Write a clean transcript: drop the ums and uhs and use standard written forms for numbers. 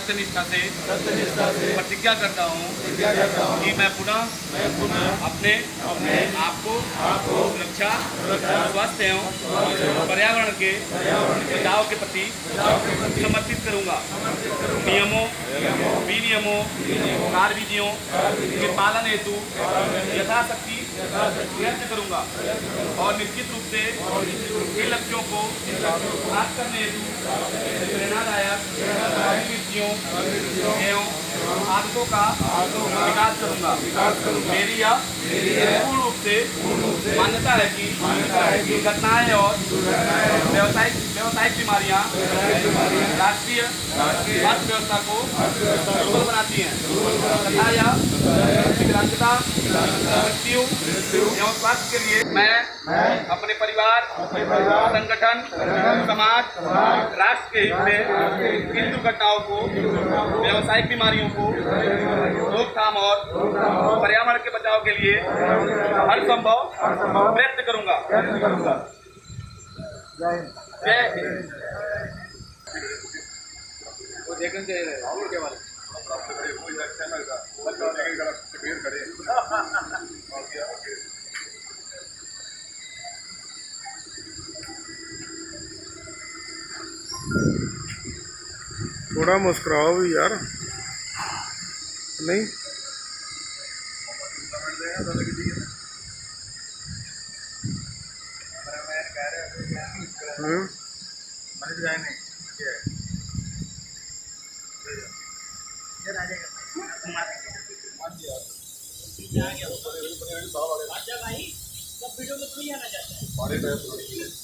सत्यनिष्ठा से प्रतिज्ञा करता हूँ कि मैं पुनः अपने आप को सुरक्षा, स्वास्थ्य एवं पर्यावरण के बचाव के प्रति समर्पित करूँगा। नियमों, विनियमों, कार्यविधियों के पालन हेतु यथाशक्ति प्रयत्न करूँगा और निश्चित रूप से इन लक्ष्यों को प्राप्त करने हेतु प्रेरणादायक गतिविधियों एवं आदतों का विकास करूँगा। मेरी यह पूर्ण रूप से मान्यता है कि दुर्घटनाएं और व्यावसायिक बीमारियां राष्ट्रीय अर्थव्यवस्था को दुर्बल बनाती हैं तथा यह विकलांगता, मृत्यु एवं स्वास्थ्य के लिए मैं अपने परिवार, संगठन, समाज, राष्ट्र के हित में इन दुर्घटनाओं को, व्यावसायिक बीमारियों को रोकथाम और पर्यावरण के बचाव के लिए हर संभव प्रयत्न करूंगा। जय हिंद। थोड़ा मुस्कुराओ भी यार, नहीं वीडियो में थोड़ी आना चाहता है।